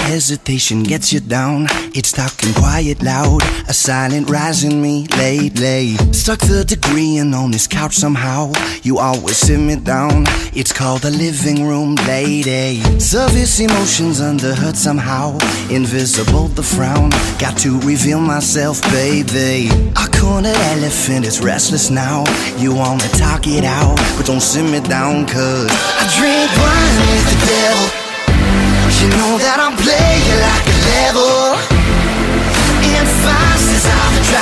hesitation gets you down. It's talking quiet loud, a silent rising me lately. Stuck the degree and on this couch somehow. You always sit me down. It's called the living room lady. Service emotions under hurt somehow. Invisible the frown. Got to reveal myself, baby. A cornered elephant is restless now. You wanna talk it out, but don't sit me down, cause I drink wine with the devil. You know that I'm playing like a level. And fast as I've